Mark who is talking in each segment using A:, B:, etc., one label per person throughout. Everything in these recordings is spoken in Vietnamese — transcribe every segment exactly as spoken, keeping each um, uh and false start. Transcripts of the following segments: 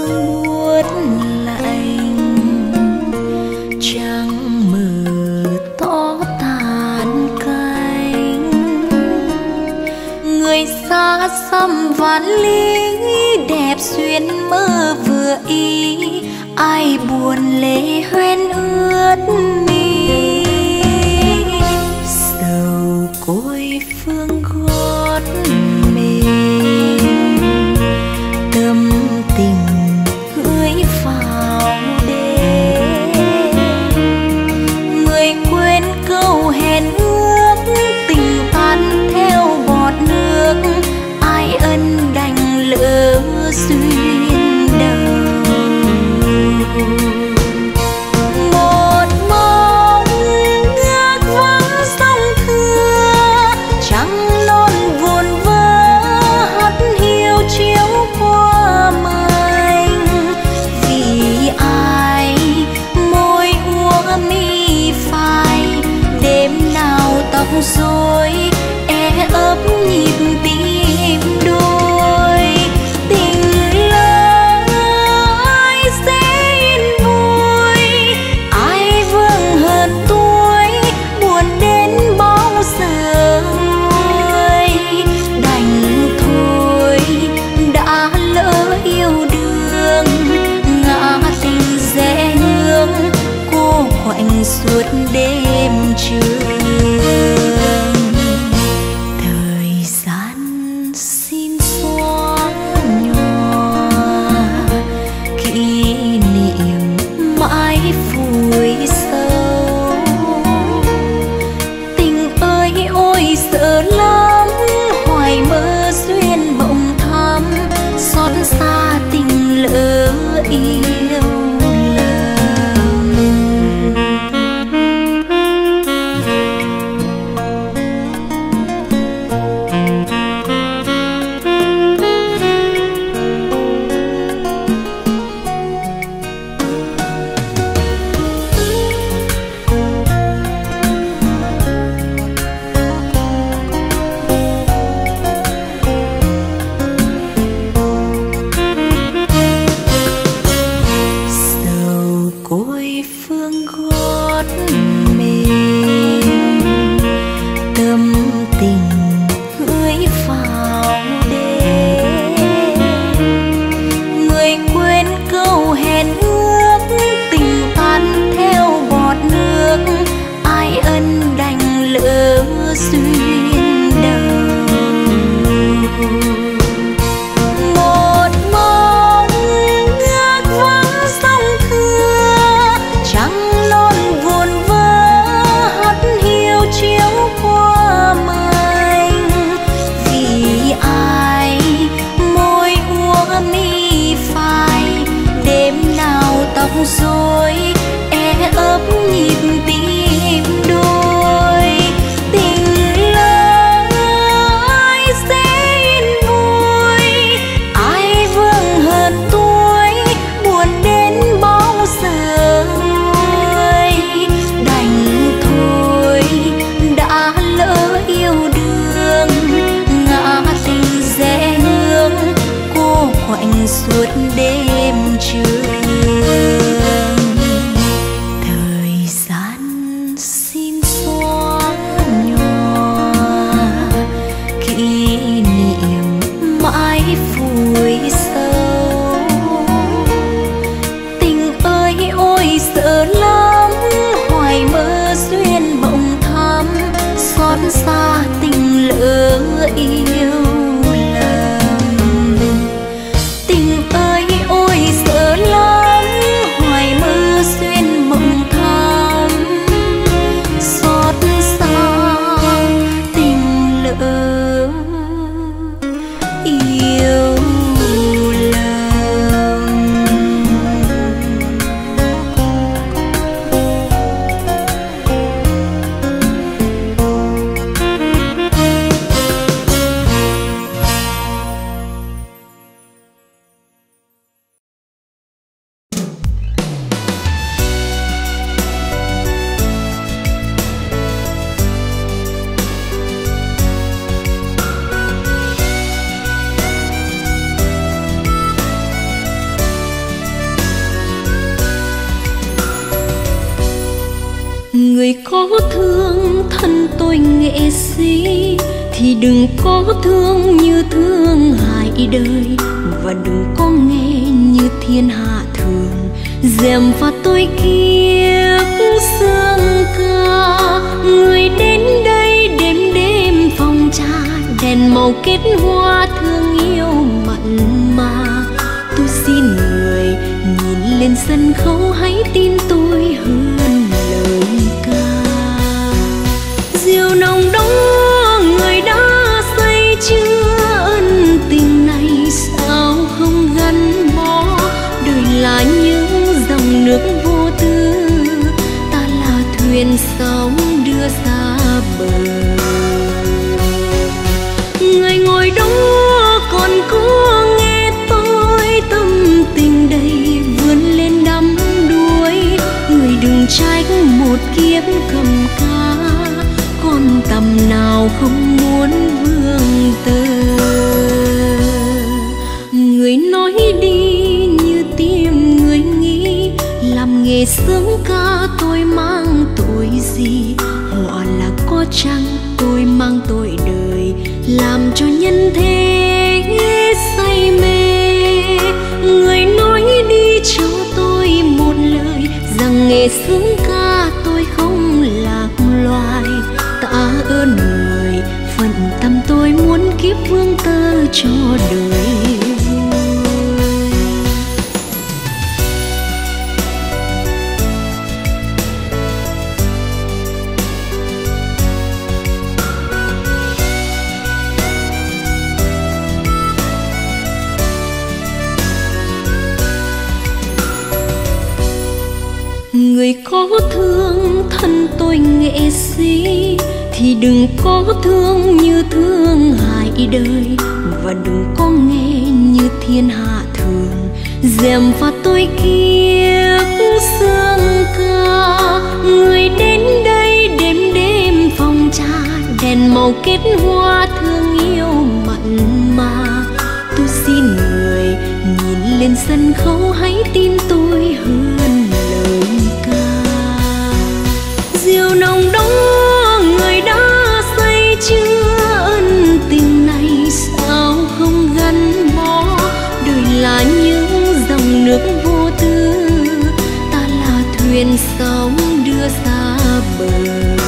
A: sương buốt lạnh, trăng mờ tỏ tàn cánh. Người xa xăm vạn lý đẹp xuyên mơ vừa ý, ai buồn lệ hoen ướt mi. Sầu côi phương gót mềm, tâm tình gửi vào đêm. Người quên câu hẹn ước, tình tan theo bọt nước, ai ân đành lỡ duyên đầu. Một mong ngước vắng sông thưa, trăng non vồn vơ hắt hiu chiếu qua mình. Vì ai môi úa mi phai, đêm nào tóc rối e ấp nhịp tim đôi. Tình lỡ ai sẽ yên vui, ai vương hơn tuổi, buồn đến bao giờ nguôi. Đành thôi đã lỡ yêu đương, ngã tình rẽ hướng, cô quạnh suốt đêm trường. Thời gian xin xóa nhòa, kỷ niệm mãi vùi sâu. Tình ơi ôi sợ lắm, hoài mơ duyên bỗng thắm, xót xa tình lỡ yêu lầm. Sầu côi phương gót mềm, tâm tình gửi vào đêm. Người quên câu hẹn ước, tình tan theo bọt nước, ai ân đành lỡ duyên đầu. Một mong ngước vắng sông thưa, trăng non vồn vơ hắt hiu chiếu qua mình. Vì ai môi úa mi phai, đêm nào tóc rối e ấp nhịp tim đôi. Tình lỡ ai sẽ yên vui, ai vương hơn tuổi, buồn đến bao giờ nguôi. Đành thôi đã lỡ yêu đương, ngã tình rẽ hướng, cô quạnh suốt đêm trường. Thời gian xin xóa nhòa, kỷ niệm mãi vùi sâu. Tình ơi ôi sợ lắm, hoài mơ duyên bỗng thắm, xót xa tình lỡ yêu lầm. Tình ơi ôi Người có thương thân tôi nghệ sĩ thì đừng có thương như thương hại đời, và đừng có nghe như thiên hạ thường dèm pha tôi kiếp sương ca. Người đến đây đêm đêm phòng trà đèn màu kết hoa thương yêu mặn mà. Tôi xin người nhìn lên sân khấu hãy tin tôi hơn lời ca. Diều nồng đó người đã say chưa, ân tình này sao không gắn bó. Đời là những dòng nước vô tư, ta là thuyền sóng đưa xa bờ. Người ngồi đó còn có nghe tôi tâm tình đầy vươn lên đắm đuối. Người đừng trách một kiếp cầm ca, con tầm nào không muốn vương tơ. Người nói đi như tim người nghĩ, làm nghề sướng ca tôi mang tội gì. Họa là có chăng tôi mang tội đời, làm cho nhân thế say mê. Người nói đi cho tôi một lời, rằng nghề sướng ca tôi không lạc loài. Tạ ơn người, phận tâm tôi muốn kiếp vương tơ cho đời vui. Người có thương thân tôi nghệ sĩ thì đừng có thương như thương hại đời, và đừng có nghe như thiên hạ thường dèm pha tôi kiếp sương ca. Người đến đây đêm đêm phòng trà đèn màu kết hoa thương yêu mặn mà. Tôi xin người nhìn lên sân khấu hãy tin tôi hơn lời ca. Diều nồng đó người đã say chưa, ân tình này sao không gắn bó. Đời là những dòng nước vô tư, ta là thuyền sóng đưa xa bờ.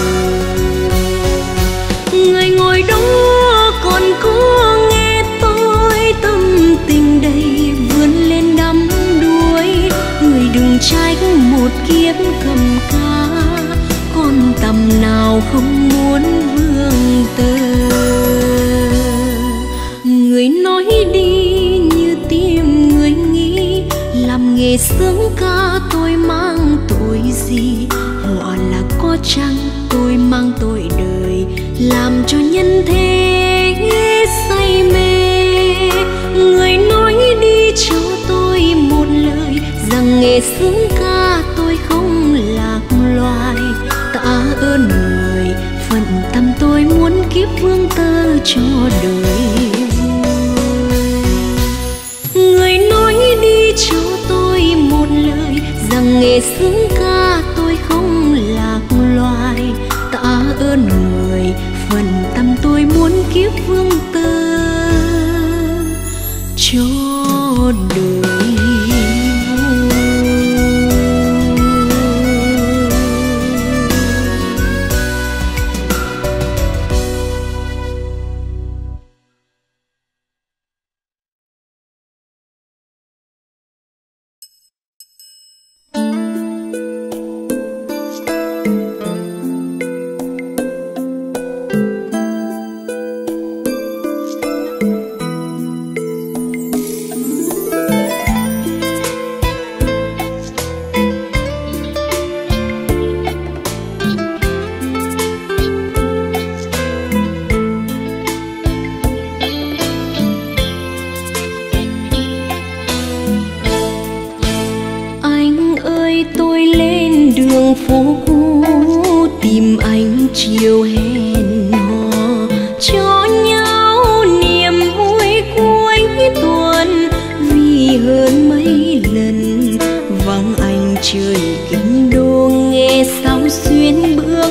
A: Người ngồi đó còn có nghe tôi tâm tình đầy vươn lên đắm đuối. Người đừng trách một kiếp cầm ca, con tầm nào không muốn vương tơ. Người nói đi như tim người nghĩ, làm nghề sướng ca tôi mang tội gì. Họa là có chăng tôi mang tội đời, làm cho nhân thế say mê. Người nói đi cho tôi một lời, rằng nghề sướng ca tôi không lạc loài. Tạ ơn người, phận tâm tôi muốn kiếp vương tơ cho đời vui. Người nói đi cho tôi một lời, rằng nghề sướng ca tôi không lạc loài. Tạ ơn người, phận tâm tôi muốn kiếp vương tơ cho đời. phố cũ tìm anh chiều hẹn hò cho nhau niềm vui cuối tuần. Vì hơn mấy lần vắng anh trời kinh đô nghe sao xuyên bữa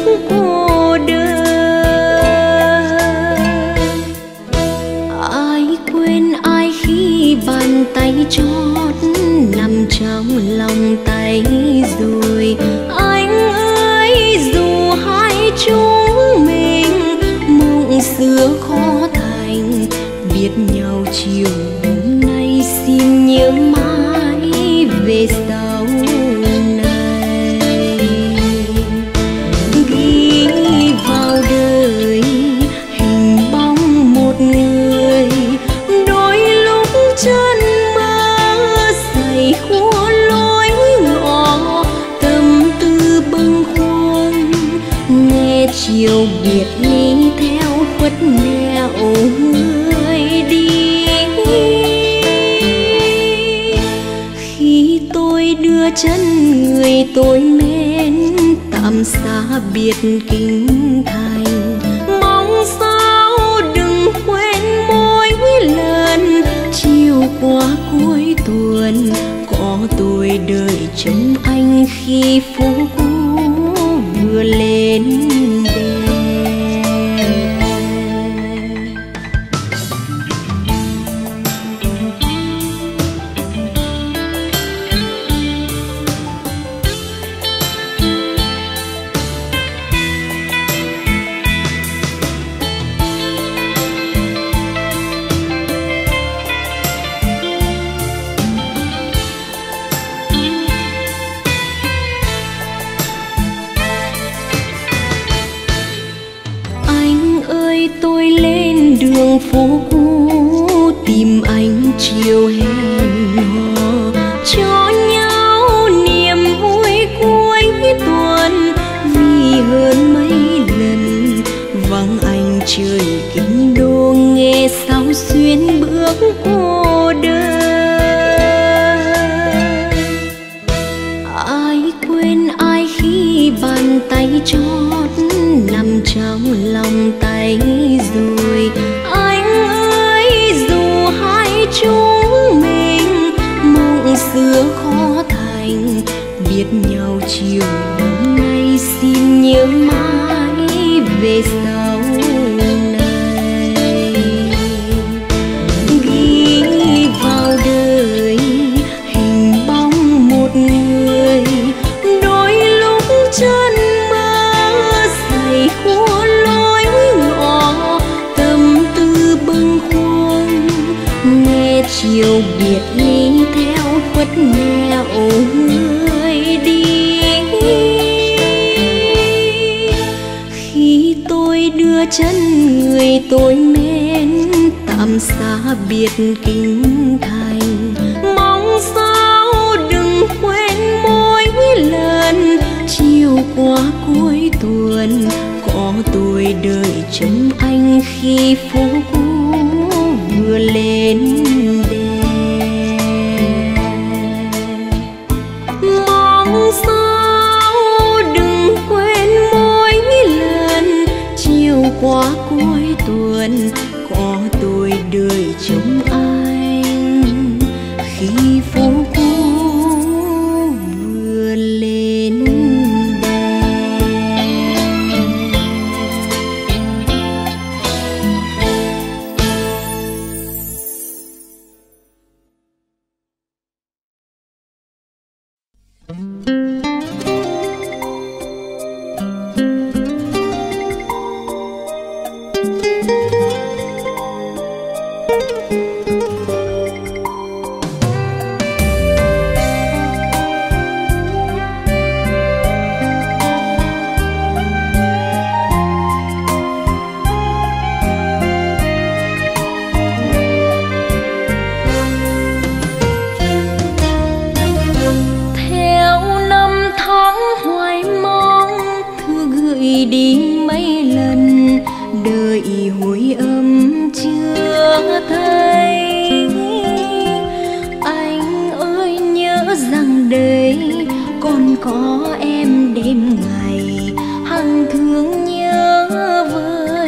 A: lòng tay rồi. Anh ơi dù hai chúng mình mộng xưa khó thành, biết nhau chiều hôm nay xin nhớ mãi về sau này. Ghi vào đời hình bóng một người, đôi lúc chân mơ say khua lối ngõ, tâm tư bâng khuâng nghe chiều biệt ly theo khuất nẻo người đi. Khi tôi đưa chân người tôi mến tạm xa biệt kinh thành, mong sao đừng quên mỗi lần chiều qua cuối tuần có tôi đợi trông anh khi phố cũ vừa lên đèn. Tôi lên đường phố cũ tìm anh chiều hẹn hò, cho nhau niềm vui cuối tuần. Vì hơn mấy lần vắng anh trời kinh đô, nghe sao xuyên bước cô đơn. Ai quên ai khi bàn tay trót nằm trong lòng tay rồi. Anh ơi dù hai chúng mình mộng xưa khó thành, biết nhau chiều hôm nay xin nhớ mãi về sau này. Ghi vào đời hình bóng một người, đôi lúc chân mơ say khua lối ngõ, tâm tư bâng khuâng nghe chiều biệt ly theo khuất nẻo người đi. Khi tôi đưa chân người tôi mến tạm xa biệt kinh thành, mong sao đừng quên mỗi lần chiều qua cuối tuần có tôi đợi trông anh khi phố cũ vừa lên đèn. Mong sao đừng quên mỗi lần chiều qua cuối tuần có tôi đợi trông anh khi phố cũ vừa lên đèn. Đi mấy lần đợi hồi âm chưa thấy. Anh ơi nhớ rằng đây còn có em đêm ngày hằng thương nhớ với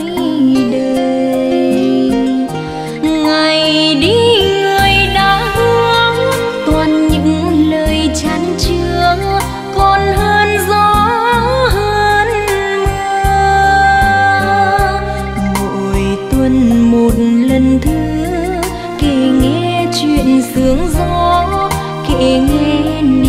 A: đời. Ngày đi người đã hứa toàn những lời chán chứa, còn hơn gió một lần thứ kể nghe chuyện sương gió, kể nghe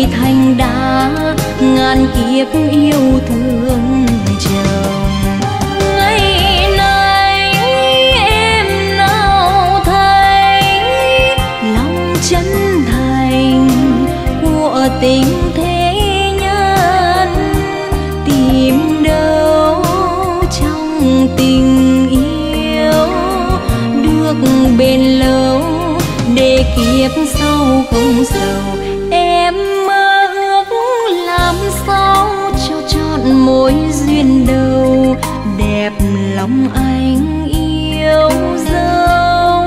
A: thành đá ngàn kiếp yêu thương chồng. Ngày nay em nào thấy lòng chân thành của tình thế nhân, tìm đâu trong tình yêu được bền lâu để kiếp sau không sầu. Em mơ ước làm sao cho trọn mối duyên đầu, đẹp lòng anh yêu dấu.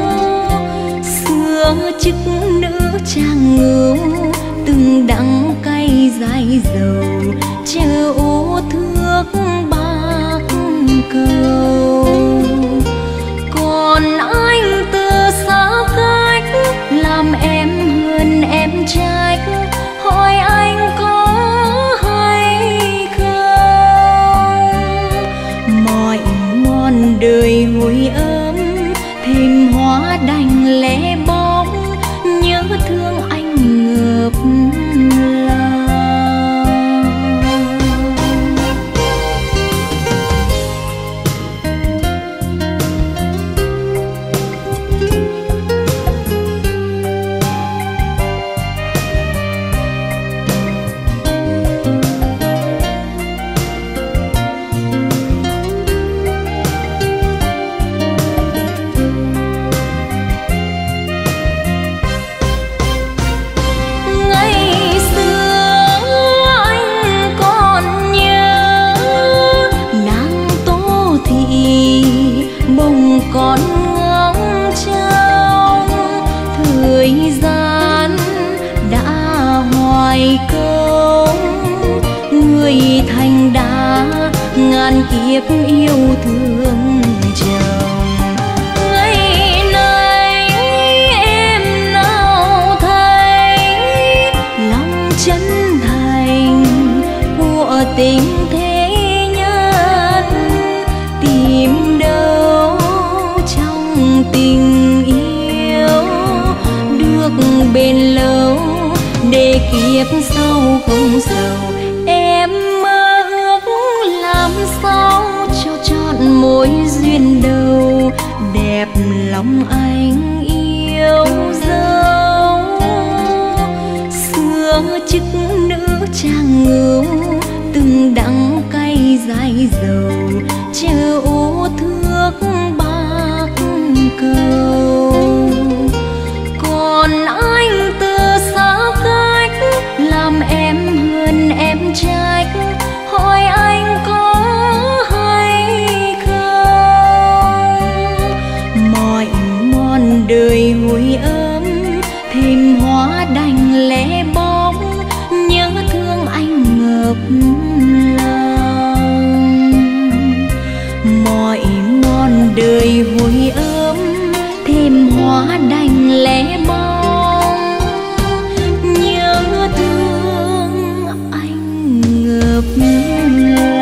A: Xưa chức nữ trang ngưu từng đắng cay dài dầu, chờ ô thước bạc cầu. Còn anh từ xa cách làm em hơn em trách, hỏi anh có hay không. Mọi mòn đời hồi ấm thêm hóa đành lẻ bóng, nhớ thương anh ngợp lòng. Còn ngóng trông thời gian đã hoài công, người thành đá ngàn kiếp yêu thương chồng. Ngày nay em nào thấy lòng chân thành của tình thế nhân, tìm đâu tình yêu được bền lâu để kiếp sau không sầu. Em mơ ước làm sao cho trọn mối duyên đầu, đẹp lòng anh yêu dấu. Xưa chức nữ trang ngưu từng đắng cay dài dầu, chờ ô thước bạc cầu. Còn anh từ xa cách làm em hơn em trách, hỏi anh có hay không. Mọi mòn đời hồi ấm thêm hóa đành lẻ bóng, nhớ thương anh ngợp lòng. Mọi mòn đời hồi ấm thêm hóa đành lẻ bóng, nhớ thương anh ngợp lòng.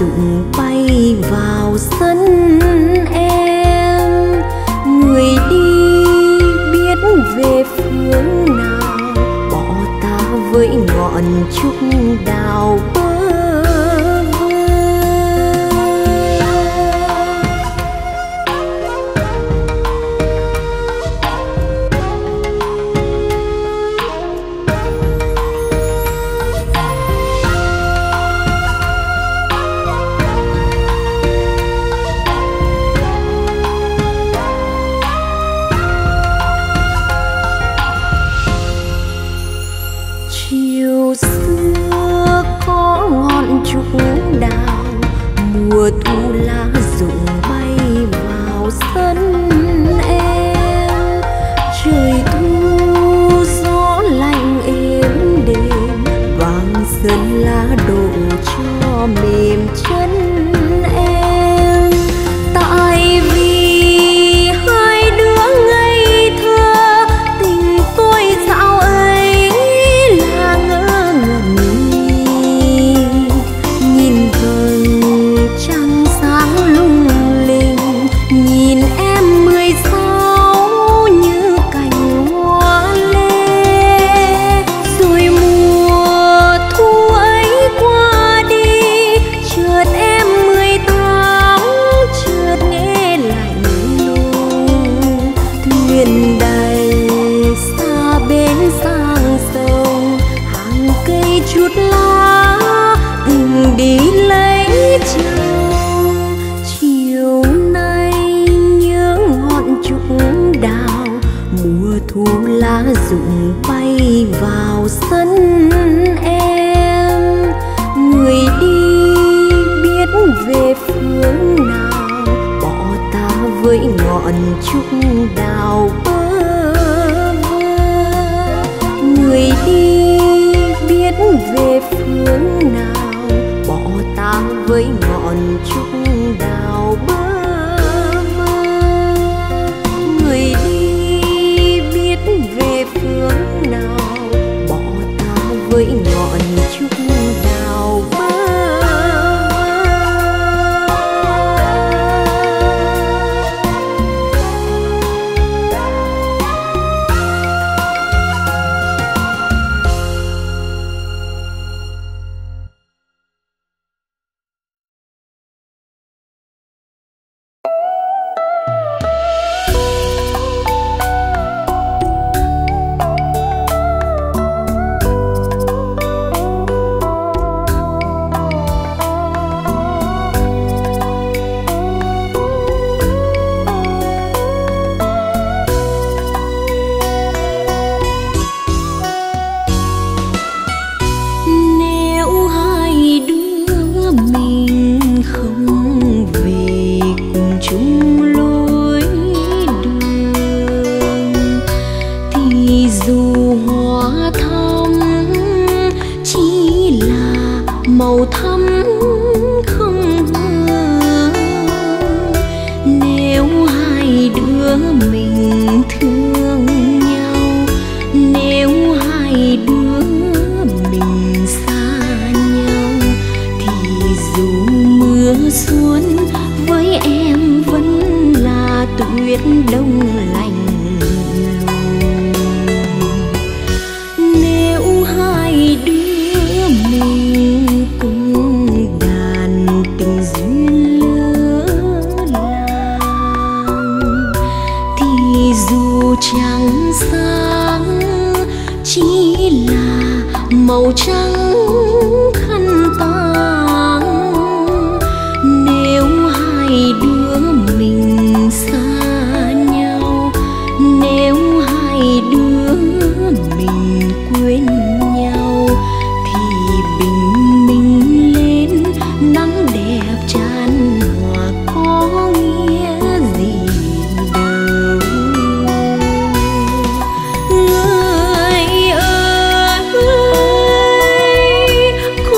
A: rụng bay vào sân em. Người đi biết về phương nào, bỏ ta với ngọn trúc đào bơ vơ. Chiều xưa có ngọn trúc đào, mùa thu lá rụng bay vào sân em. Trời thu gió lạnh êm đềm, vàng sơn lá đổ cho mềm chân em. Tại vì hai đứa ngây thơ, tình tôi dạo ấy là ngỡ ngẩn. Nhìn vầng trăng sáng lung linh, nhìn em mười sáu như cành hoa lê. Rồi mùa thu ấy qua đi, chợt em mười tám, chợt nghe lạnh lùng. Thuyền đầy xa bến sang sông, hàng cây chút lá tình đi lấy chồng. Chiều nay nhớ ngọn trúc đào, mùa thu lá rụng bay vào sân em. Người đi biết về phương nào, bỏ ta với ngọn trúc đào bơ vơ. Người đi biết về phương nào, bỏ ta với ngọn trúc đào bơ vơ. Người đi biết về phương nào, bỏ ta với ngọn trúc đào bơ vơ. Nếu hai đứa mình không về cùng chung lối đường, thì dù hoa thắm chỉ là màu thắm không hương. Nếu hai đứa mình thương nhau, nếu hai đứa mình xa nhau, thì dù mưa xuân với em vẫn là tuyết đông lạnh lùng. Nếu hai đứa mình cùng đàn tình duyên lứa làng, thì dù trăng sáng chỉ là màu trắng khăn tang. Nếu hai đứa mình xa nhau, nếu hai đứa mình quên nhau, thì bình minh lên nắng đẹp tràn hòa có nghĩa gì đâu. Người ơi,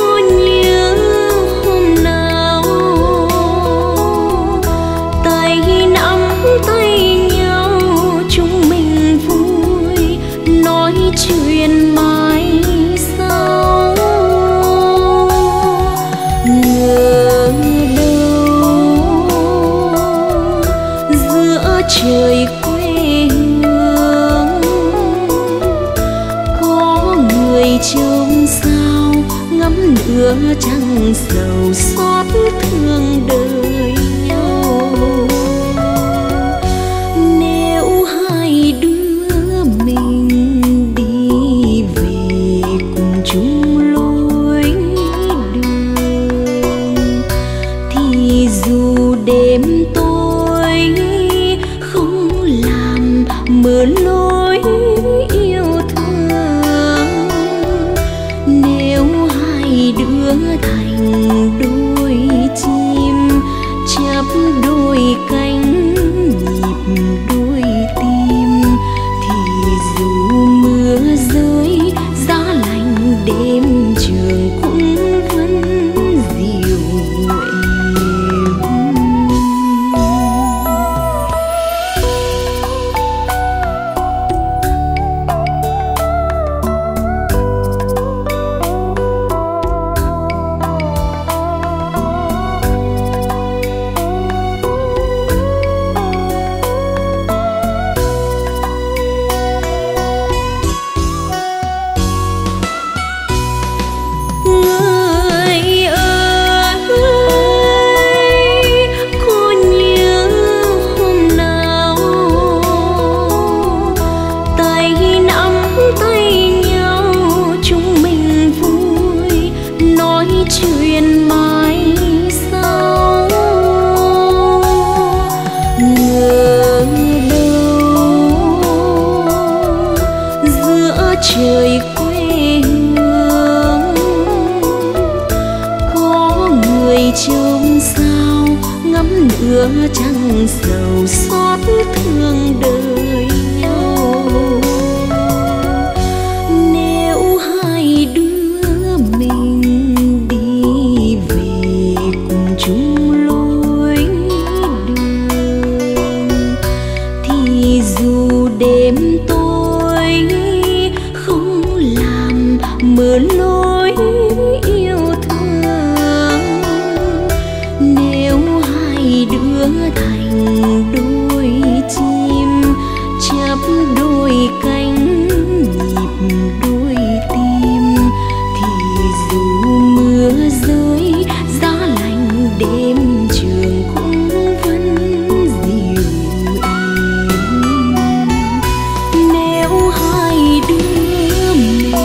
A: chôm sao ngắm nửa trăng sầu xót thương đời nhau. Nếu hai đứa mình đi về cùng chung lối đường thì dù đêm tối không làm mờ lối yêu thương. Nếu hai đứa thành đôi chim chắp đôi cánh nhịp đôi tim thì dù mưa rơi giá lạnh đêm trường cũng vẫn dịu êm. Chuyện mai sau ngờ đâu giữa trời quê hương có người trông sao ngắm nửa trăng sầu xót thương đời nhau. Nếu hai đứa mình chung lối đường thì dù đêm tối không làm mờ lối yêu thương. Nếu hai đứa thành đôi chim chắp đôi cánh nhịp đôi tim thì dù mưa rơi giá lạnh đêm trường cũng vẫn dịu êm. Nếu hai đứa mình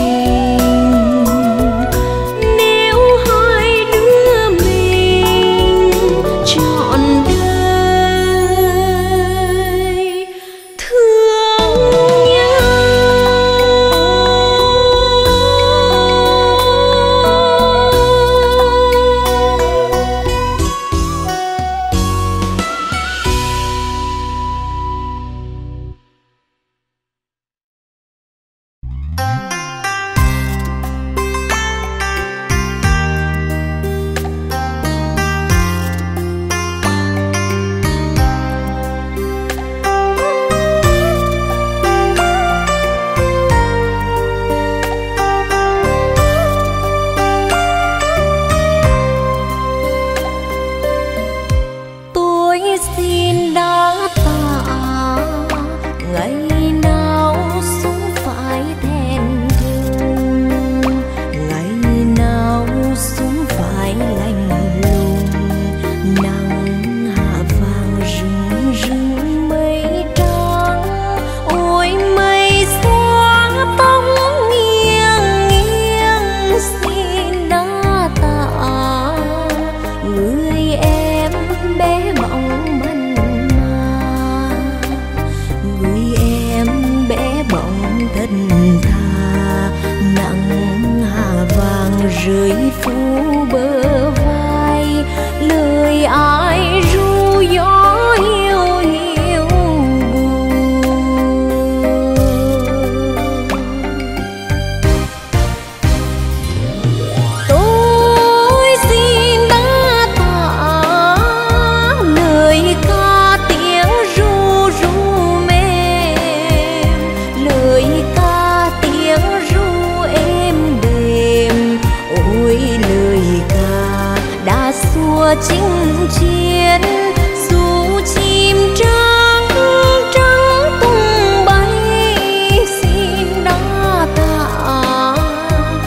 A: nếu hai đứa mình trọn đời thương nhau. Rơi phủ bờ vai lời ai ru gió hiu hiu buồn. Tôi xin đã tả lời ca tiếng ru ru mềm, lời ca tiếng ru êm đềm. Ôi lời ca đã xua chinh chiến dù chim trắng trắng tung bay xin đã tạ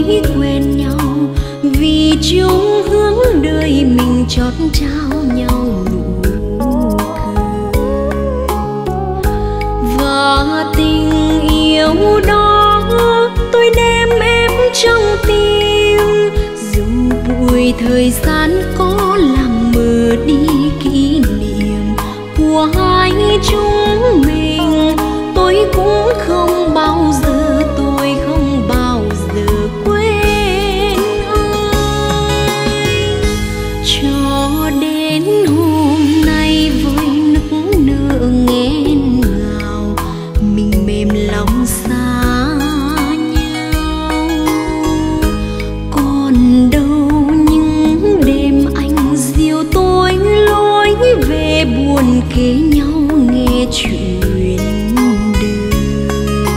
A: quen nhau, vì chung hướng đời mình chót trao nhau nụ cười. Và tình yêu đó tôi đem em trong tim, dù bụi thời gian có làm mờ đi kỷ niệm của hai chúng mình. Tôi cũng không bao giờ, tôi không bao giờ quên anh. Cho đến hôm nay với nức nở nghẹn ngào, mình mềm lòng xa nhau. Còn đâu những đêm anh dìu tôi lối về buồn kể nhau nghe chuyện đời.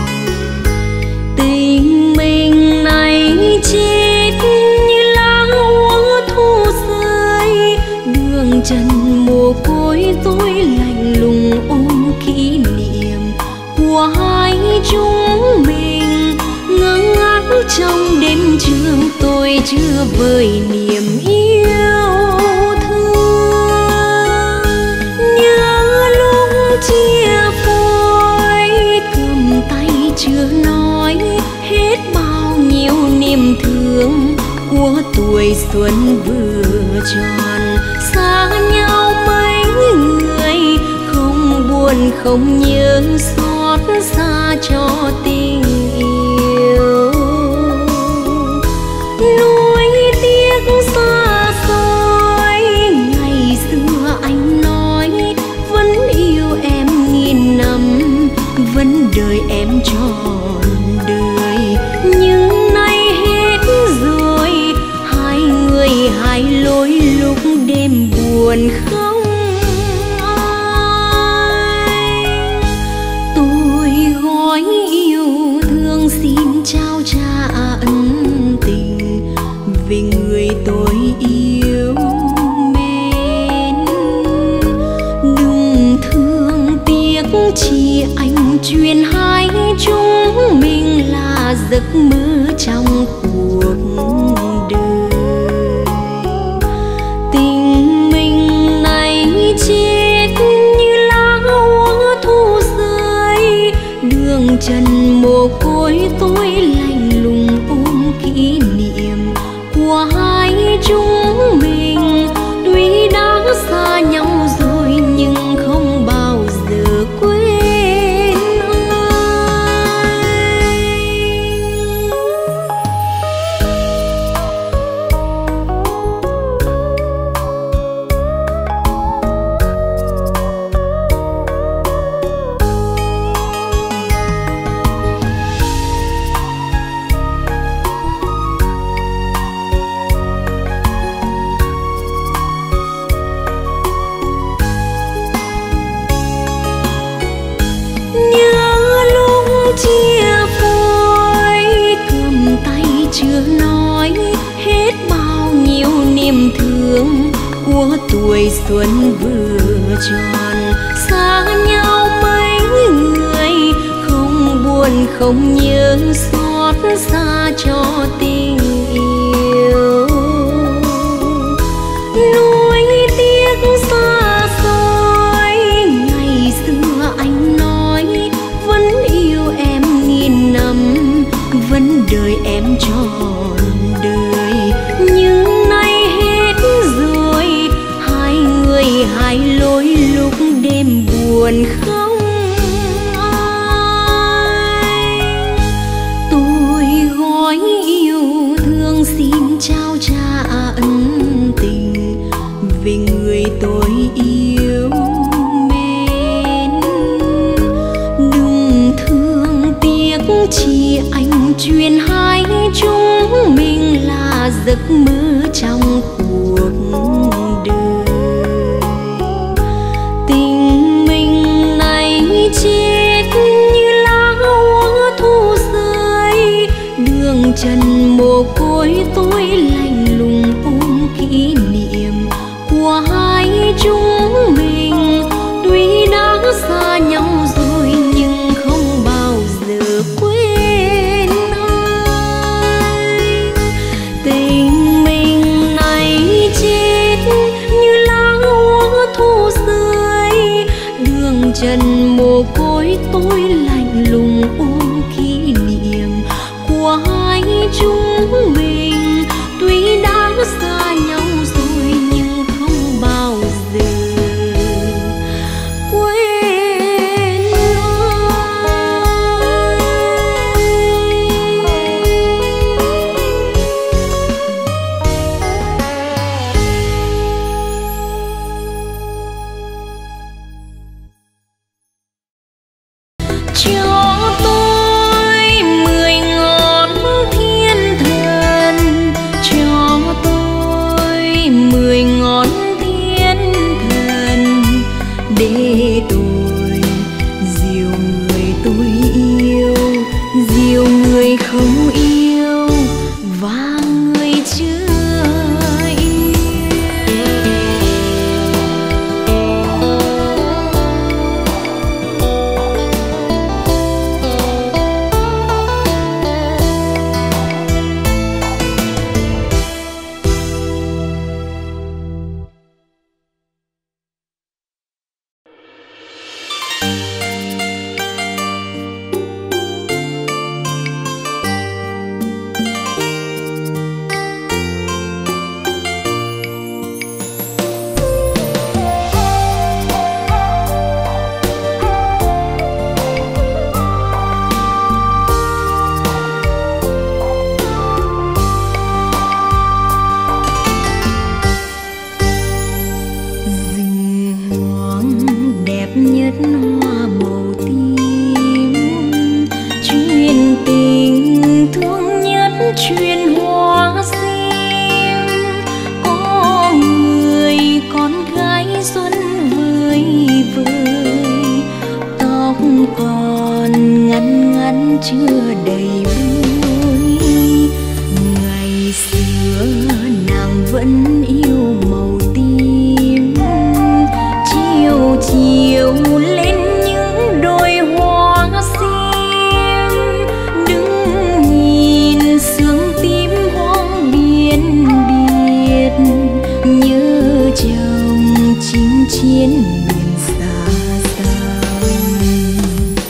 A: Tình mình này chết như lá úa thu rơi, đường trần mồ côi tôi lạnh lùng ôm kỷ niệm của hai chúng mình. Ngơ ngác trong đêm trường tôi chưa vơi niềm yêu thương. Nhớ lúc chia phôi cầm tay chưa nói hết bao nhiêu niềm thương của tuổi xuân vừa tròn. Xa nhau mấy người không buồn không nhớ xót xa cho tình yêu. Nuối tiếc xa xôi ngày xưa anh nói vẫn yêu em nghìn năm, vẫn đợi em trọn đời. Nhưng nay hết rồi, hai người hai lối lúc đêm buồn không ai. Tôi gói yêu thương xin trao trả ân tình vì người tôi yêu mến. Đừng thương tiếc chỉ anh truyền hai chúng mình là giấc mơ trong cuộc đời. Tình mình này chết như lá úa thu rơi, đường trần mồ côi tôi lạnh lùng ôm kỷ niệm của hai chúng mình. Tuy đã xa nhau rồi nhưng không bao giờ quên anh. Nhớ lúc chia phôi cầm tay chưa nói hết bao nhiêu niềm thương của tuổi xuân vừa tròn. Xa nhau mấy người không buồn không nhớ xót xa cho tình yêu. Nuối tiếc xa xôi ngày xưa anh nói vẫn yêu em nghìn năm, vẫn đợi em trọn đời. Nhưng nay hết rồi, hai người hai lối lúc đêm buồn không ai. Tôi gói yêu thương xin trao trả ân tình vì người tôi yêu mến. Đừng thương tiếc chỉ anh truyền hai chúng mình là giấc mơ trong cuộc đời. Tình mình này chết như lá úa thu rơi, đường trần mồ côi tôi lạnh lùng ôm kỷ niệm của hai chúng mình. Tuy đã xa nhau rồi nhưng không bao giờ quên anh. trần mồ côi tôi lạnh lùng ôm kỷ niệm của hai chúng mình. Tuy đã xa nhau rồi nhưng không bao giờ quên cho tôi mười ngón thiên thần, cho tôi mười ngón thiên thần, để tôi dìu người tôi yêu, dìu người không yêu và người chưa nhất hoa màu tím, truyền tình thương nhất truyền hoa sim. Có người con gái xuân vơi vơi, tóc còn ngắn ngắn chưa đầy vui. Ngày xưa nàng vẫn yêu màu tím, chiều chiều lên những đôi hoa sim. Đứng nhìn sương tím hoang biên biệt, nhớ chồng chinh chiến miền xa xăm.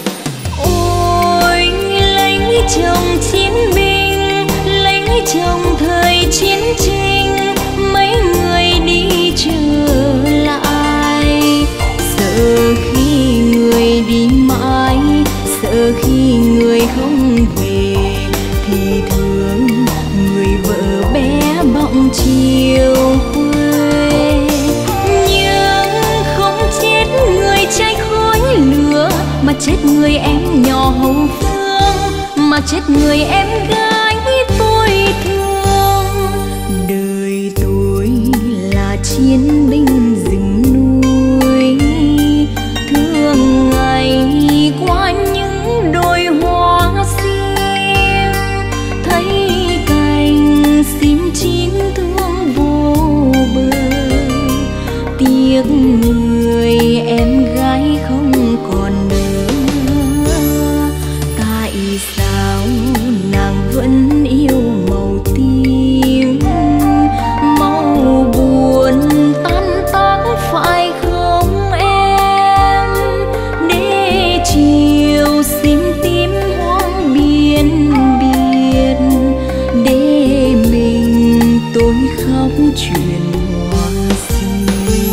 A: Ôi lấy chồng chiến binh, lấy chồng thời chiến tranh, mấy người đi trở lại. Sợ khi người đi mãi, sợ khi người không về, thì thương người vợ bé bỏng chiều quê. Nhưng không chết người cháy khói lửa, mà chết người em nhỏ hậu phương, mà chết người em gái tôi thương. Đời tôi là chiến binh rừng núi, thương ngày qua những đôi hoa sim. Thấy cành sim chín thương vô bờ, tiếc người em gái không còn nữa. Tại sao nàng vẫn yêu màu tím, màu buồn tan tác phải không em? Để chiều sim tím hoang biên biệt, để mình tôi khóc chuyện hoa sim.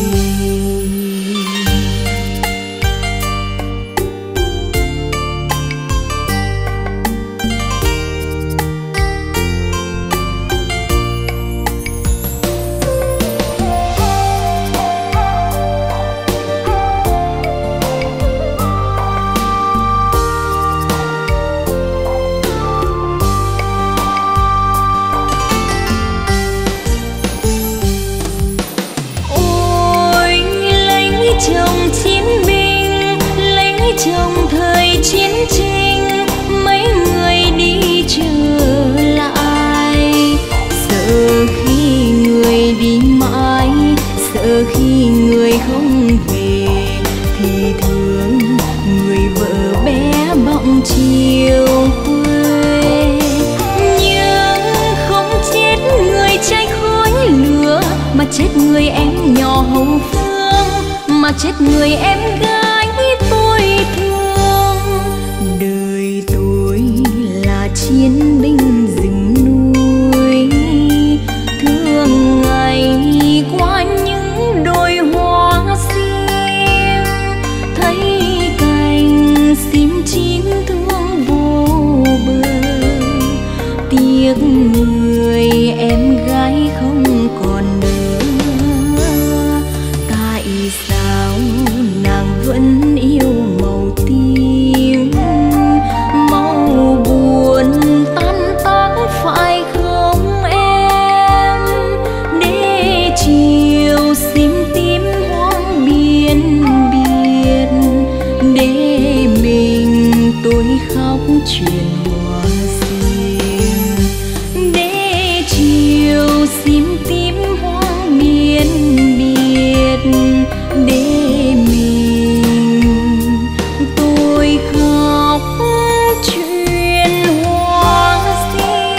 A: Chồng chiến binh, lấy chồng thời chiến tranh, mấy người đi trở lại. Sợ khi người đi mãi, sợ khi người không về, thì thương người vợ bé bỏng chiều quê. Nhưng không chết người cháy khói lửa, mà chết người em nhỏ hậu phương, mà chết người em gái tiếc người em gái không còn nữa. Tại sao nàng vẫn yêu màu tím, màu buồn tan tác phải không em? Để chiều sim tím hoang biên biệt, để mình tôi khóc chuyện hoa sim. Để chiều sim tím hoang biên biệt, để mình tôi khóc chuyện hoa sim.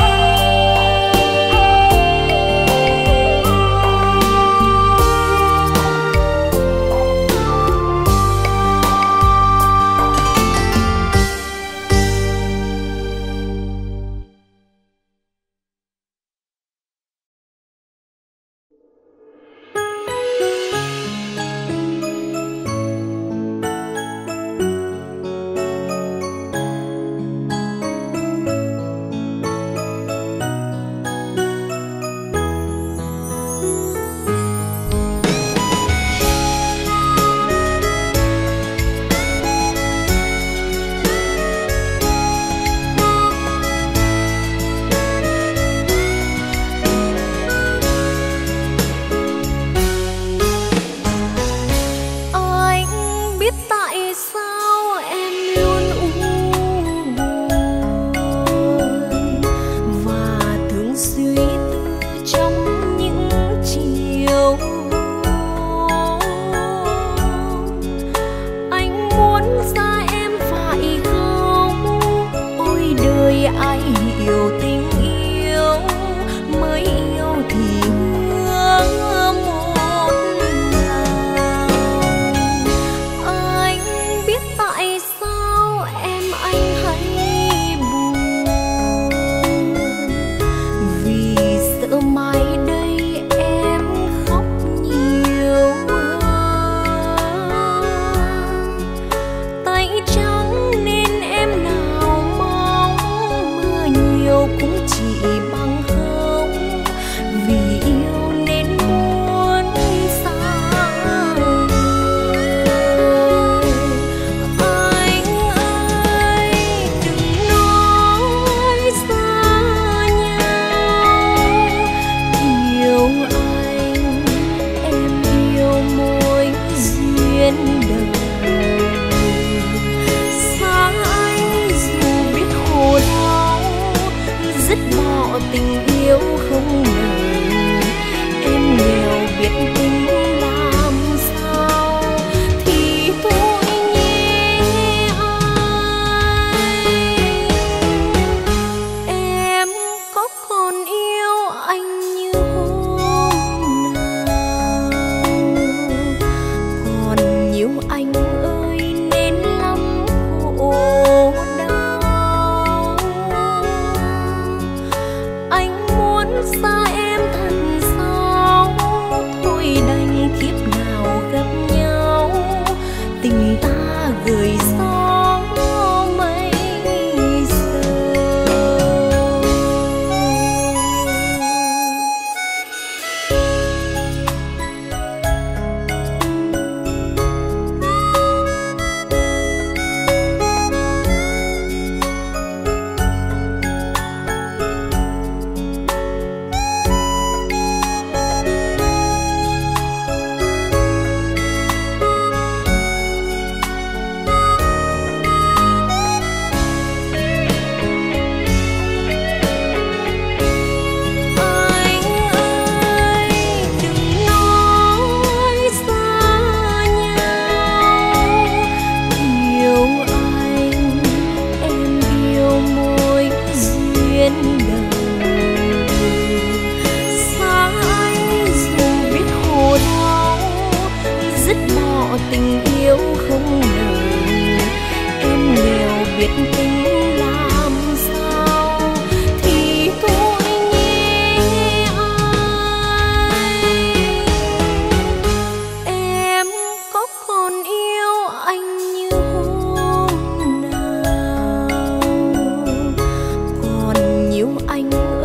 B: anh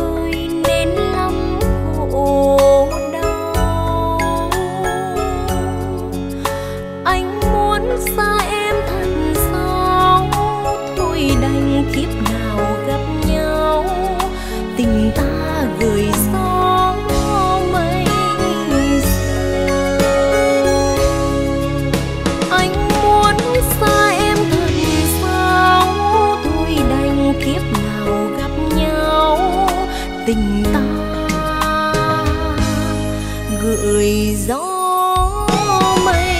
A: tình ta gửi gió mây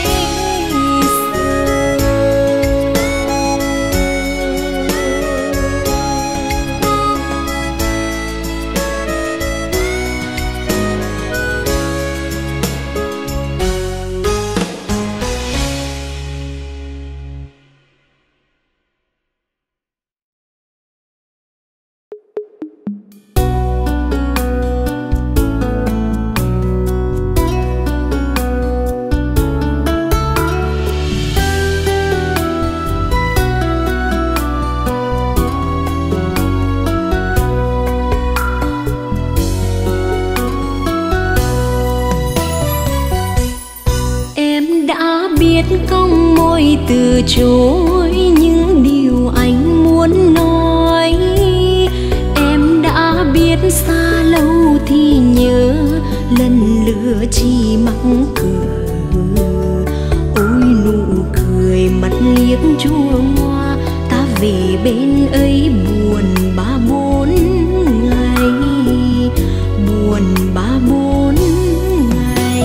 A: cong môi từ chối những điều anh muốn nói. Em đã biết xa lâu thì nhớ lần lửa chỉ mắc cười. Ôi nụ cười mắt liếc chua ngoa, ta về bên ấy buồn ba bốn ngày, buồn ba bốn ngày.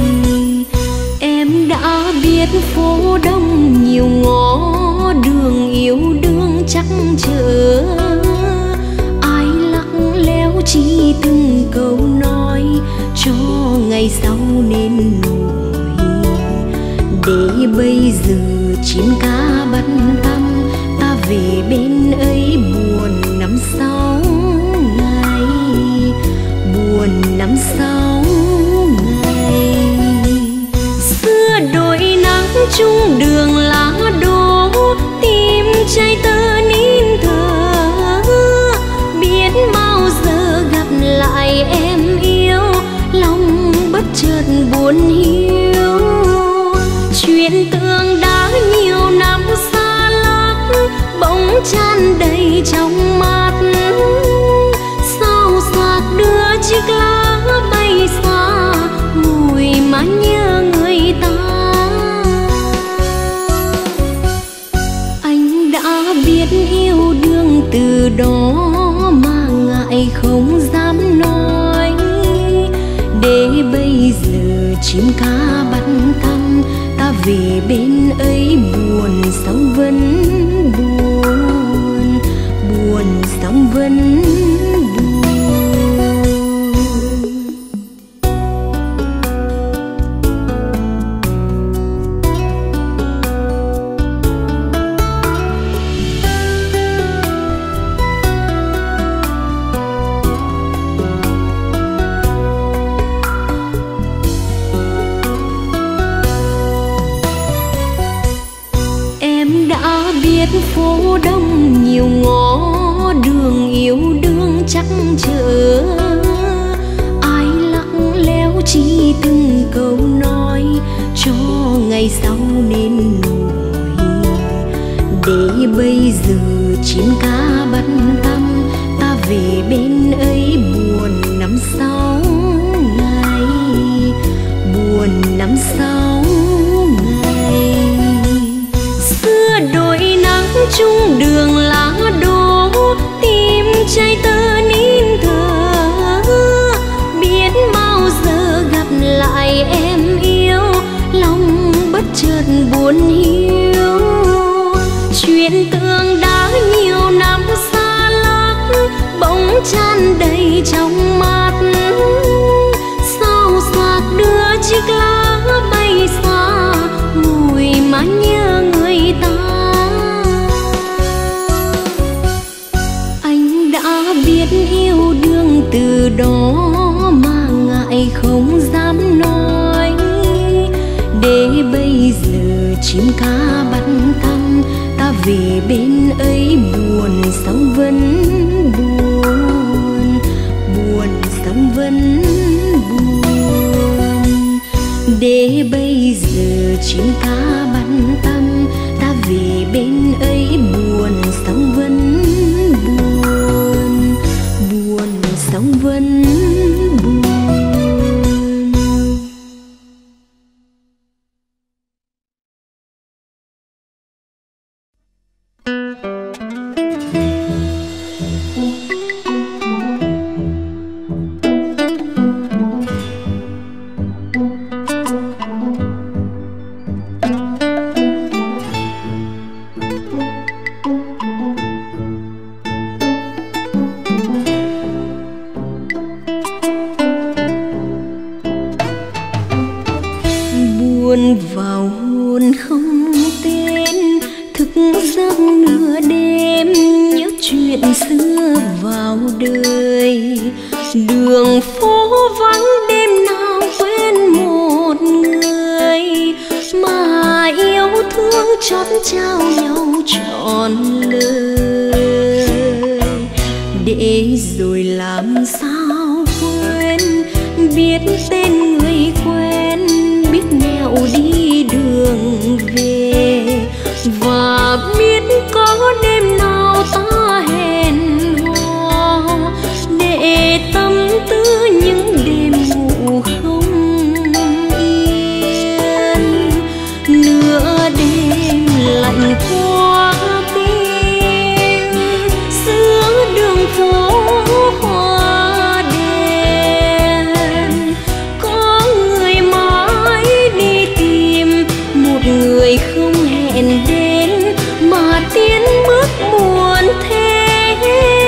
A: Em đã biết phố đông nhiều ngõ đường yêu đương chắc chở, ai lặng lẽo chỉ từng câu nói cho ngày sau nên nổi. Để bây giờ chim cá bắt tăm, ta về bên ấy buồn năm sáu ngày, buồn năm sáu ngày. Xưa đôi nắng chung đường lá đổ, tim cháy tơ nín thở. Biết bao giờ gặp lại em yêu, lòng bất chợt buồn hiu. Chuyện tương đã nhiều năm xa lắc, bỗng tràn đầy trong mắt. Sao xoạc đưa chiếc lá bay xa, ngồi mà nhớ người ta. Anh đã biết yêu đương từ đó mà ngại không dám nói. Để bây giờ chim cá bắt thăm, ta về bên ấy buồn sóng vẫn buồn, buồn sóng vẫn buồn. Phố đông nhiều ngõ đường yêu đương chắc chở, ai lặng lẽo chỉ từng câu nói cho ngày sau nên nổi. Để bây giờ chim cá bắt tăm, ta về bên ấy buồn năm sáu ngày, buồn năm sáu ngày. Xưa đôi nắng chung đường lá đổ, tim cháy tơ nín thở. Biết bao giờ gặp lại em yêu, lòng bất chợt buồn hiu. Chuyện tương đã nhiều năm xa lắc, bỗng tràn đầy trong mắt. Sao xoạc đưa chiếc lá bay xa, ngồi mà nhớ người ta. Biết yêu đương từ đó mà ngại không dám nói. Để bây giờ chim cá bắt thăm, ta về bên ấy buồn sóng vẫn buồn, buồn sóng vẫn buồn. Để bây giờ chim cá bắt thăm, ta về bên ấy buồn sóng vẫn buồn, buồn sóng vẫn buồn. vào đời. Đường phố vắng đêm nào quên một người mà yêu thương chót trao nhau trọn lời. Để rồi làm sao quên biết tên người quen, biết nẻo đi đường về, và biết có đêm nào ta hẹn hò để tâm tư những đêm ngủ không yên. Nửa đêm lạnh qua tim, giữa đường phố hoa đèn, có người mãi đi tìm một người không hẹn đến mà tiến bước buồn thêm.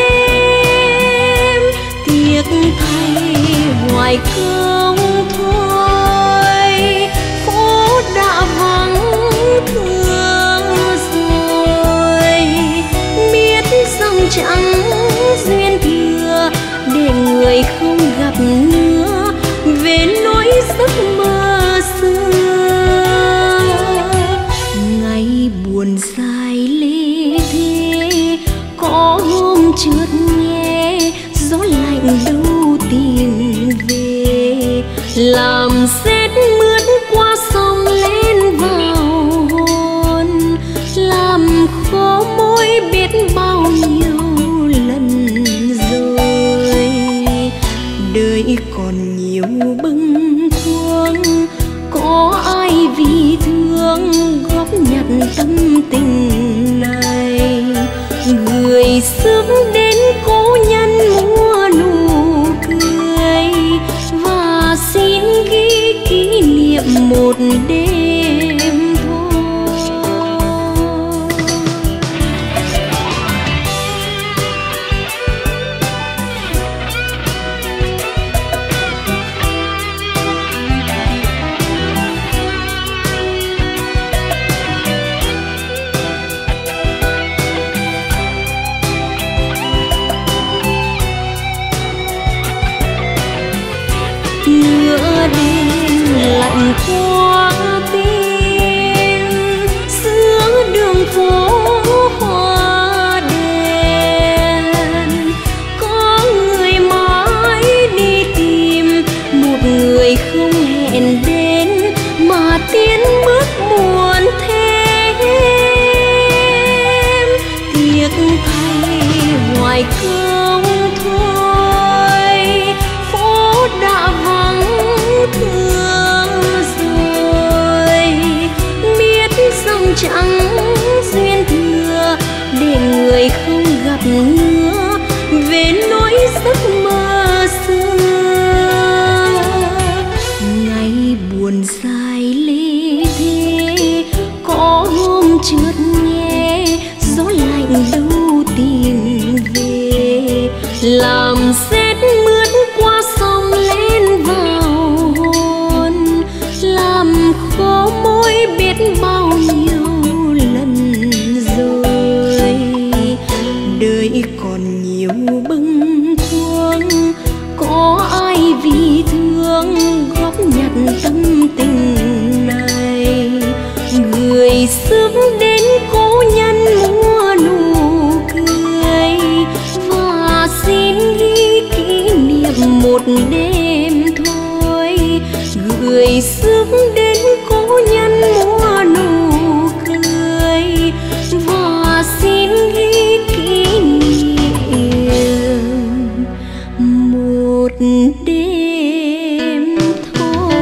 A: Tiếc thay hoài không thôi, phố đã vắng thương rồi. Biết rằng chẳng duyên thừa để người không gặp nữa về nỗi giấc mơ xưa. Ngày buồn dài lê thế, có hôm chợt nghe gió lạnh đâu tìm về, làm rét mướt qua sông lên vào hồn, làm khó môi biết bao nhiêu lần rồi. Đời còn nhiều bâng khuâng, có ai vì thương góp nhặt tâm tình này. Người sớm đến cố nhân mua nụ cười, và xin ghi kỷ niệm một đêm thôi. Nửa đêm lạnh qua tim, giữa đường phố hoa đèn, có người mãi đi tìm một người không hẹn đến mà tiến bước buồn thêm. Tiếc thay hoài không thôi, phố đã vắng thương rồi. Biết rằng chẳng duyên thừa để người không gặp nữa về nỗi giấc mơ xưa. Ngày buồn dài lê thế, có hôm chợt nghe gió lạnh đâu tìm về, làm rét mướt qua sông lên vào hồn, làm khó môi biết bao nhiêu lần rồi. Đời còn nhiều bâng khuâng, có ai vì thương góp nhặt tâm tình này. Người sớm đến cố nhân mua nụ cười, và xin ghi kỷ niệm một đêm thôi. Người sớm đến cố nhân mua nụ cười, và xin ghi kỷ niệm một đêm thôi.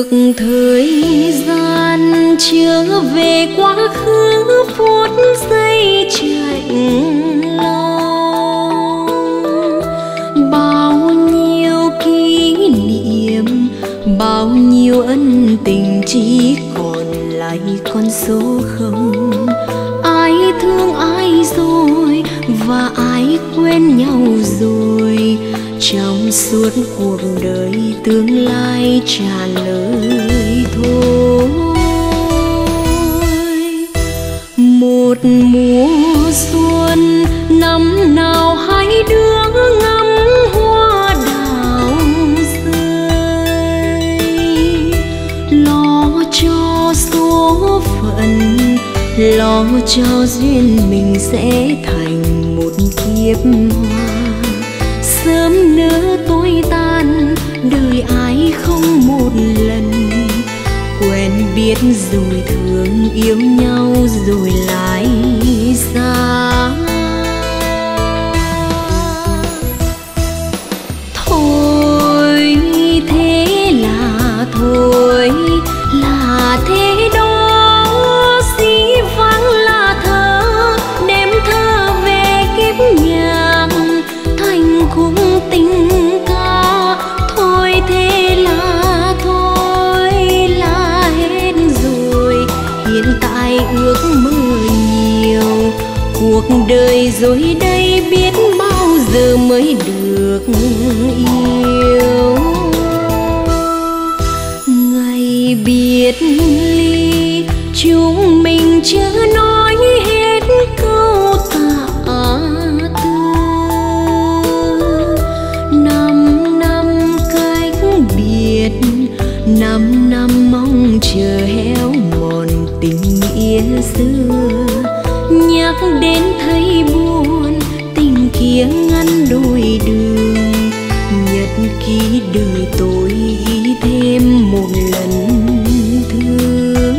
A: ngược thời gian trở về quá khứ phút giây chạnh lòng, bao nhiêu kỷ niệm bao nhiêu ân tình chỉ còn lại con số không. Ai thương ai rồi và ai quên nhau rồi, trong suốt cuộc đời tương lai trả lời thôi. Một mùa xuân năm nào hai đứa ngắm hoa đào rơi, lo cho số phận, lo cho duyên mình sẽ thành một kiếp hoa. Sớm nỡ tối tan, đời ai không một lần, quen biết rồi thương yêu nhau rồi lại xa. Thôi thế là thôi, là thế đó, dĩ vãng là thơ, đem thơ về kiếp nhạc thành khúc tình ca. Thôi thế là thôi, là hết rồi, hiện tại ước mơ nhiều, cuộc đời rồi đây biết bao giờ mới được yêu. Ngày biệt ly chúng mình chưa nói hết câu tạ từ, năm năm cách biệt, năm năm mong chờ héo mòn tình nghĩa xưa. Nhắc đến thấy buồn, tình kia ngăn đôi đường, nhật ký đời tôi ghi thêm một lần thương.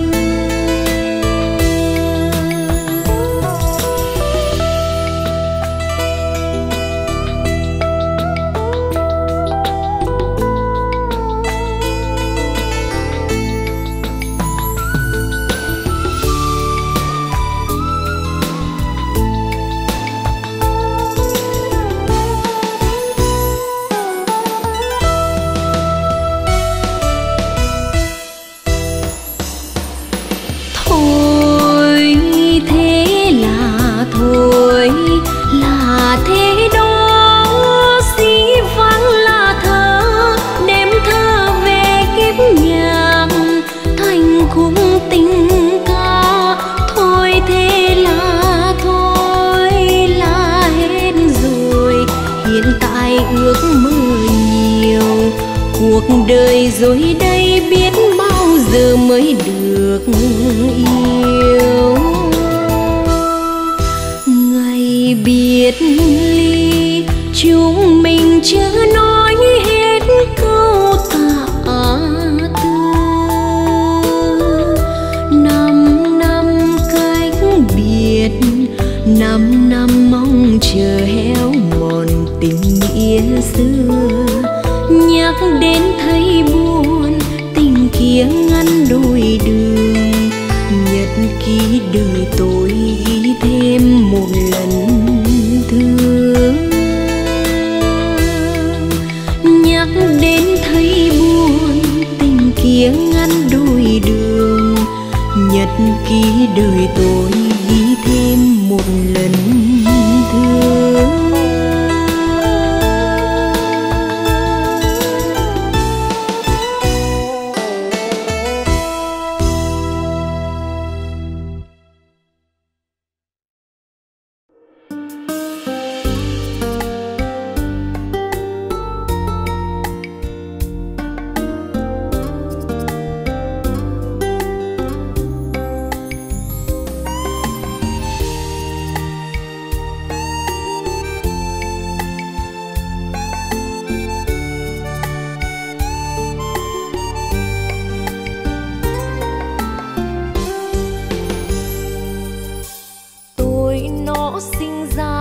A: Cuộc đời rồi đây biết bao giờ mới được yêu. Ngày biệt ly chúng mình chưa nói hết câu tạ từ, năm năm cách biệt, năm năm mong chờ héo mòn tình nghĩa xưa. Nhắc đến thấy buồn, tình kia ngăn đôi đường, nhật ký đời tôi ghi thêm một lần thương. Nhắc đến thấy buồn, tình kia ngăn đôi đường, nhật ký đời tôi ghi thêm một lần thương.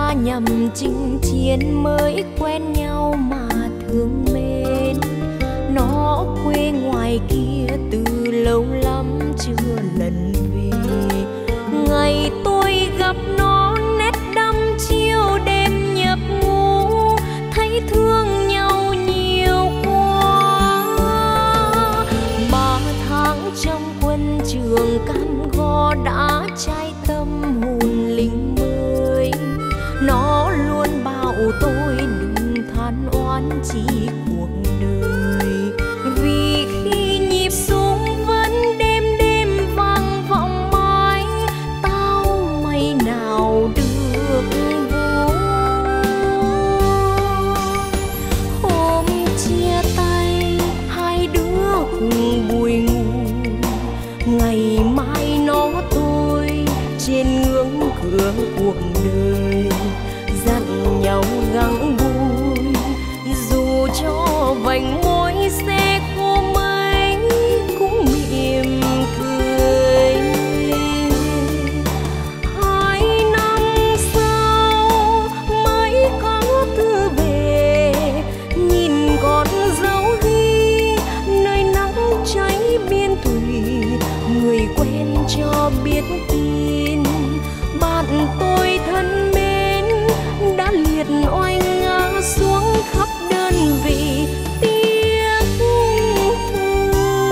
B: nhằm chinh chiến mới quen nhau mà thương mến.
A: nó quê ngoài kia từ lâu lắm chưa lần về. Ngày tôi gặp nó nét đăm chiêu đêm nhập ngủ, thấy thương nhau nhiều quá. Ba tháng trong quân trường cam go đã trai tâm hồn lính mới. Nó luôn bảo tôi đừng than oán chi cuộc đời, vì khi nhịp súng vẫn đêm đêm vang vọng mãi, tao mày nào được vui. Hôm chia tay hai đứa cùng bùi ngùi, ngày mai nó tôi trên ngưỡng cửa cuộc đời, dặn nhau gắng vui dù cho vành môi xe khô mấy cũng mỉm cười. Hai năm sau mới có thư về, nhìn con dấu ghi nơi nắng cháy biên thùy, người quen cho biết tin bạn tôi thân mến đã liệt oanh ngã xuống khắp đơn vị tiếc thương.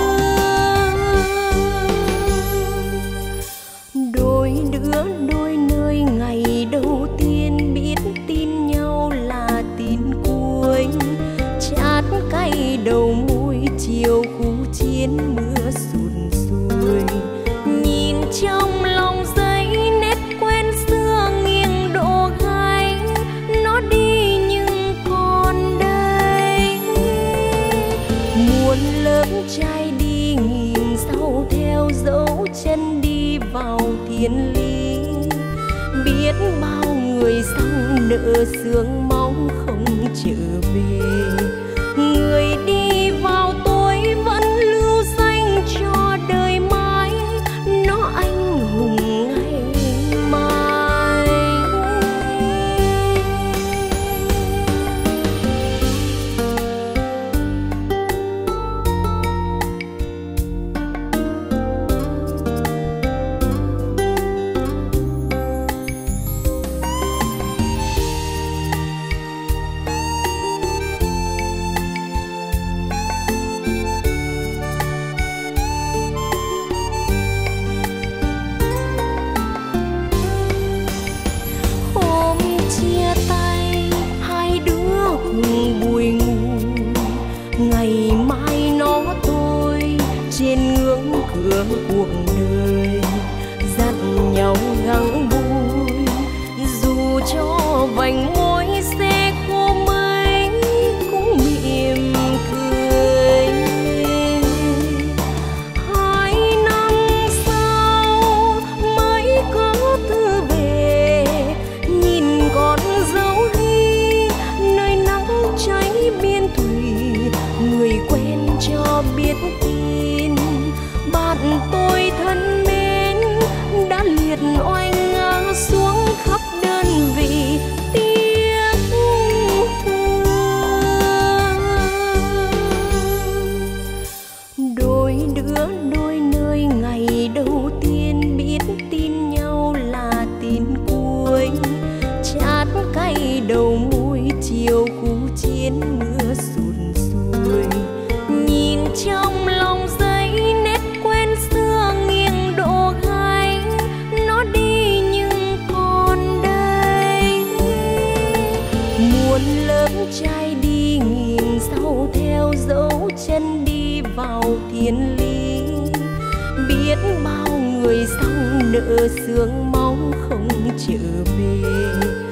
A: Đôi đứa đôi nơi ngày đầu tiên biết tin nhau là tin cuối, chát cay đầu môi chiều khu chiến mưa sụt sùi. Nhìn trong lòng giấy nét quen xưa nghiêng độ gai, nó đi nhưng còn đây. Muôn lớp trai đi nghìn sau theo dấu chân đi vào thiên lý, biết bao người sang nợ sương máu không trở về. Người đi vào tôi vẫn lưu danh cho đời mãi, nó anh hùng ngày mai. Hôm chia tay hai đứa cùng bùi ngùi, ngày mai nó tôi trên ngưỡng cửa cuộc đời, dặn nhau gắng vui dù cho vành môi xe khô mấy cũng mỉm cười. Hai năm sau mới có thư về, nhìn con dấu ghi nơi nắng cháy biên thùy, người quen cho biết tin bạn tôi thân mến đã liệt oanh ngã xuống khắp đơn vị tiếc thương. Đôi đứa đôi nơi ngày đầu tiên biết tin nhau là tin cuối, chát cay đầu môi chiều khu chiến mưa sụt sùi. Nhìn trong lòng giấy nét quen xưa nghiêng độ gai, nó đi nhưng còn đây. Muôn lớp trai đi nghìn sau theo dấu chân đi vào thiên lý, biết bao người sang nợ sương máu không trở về.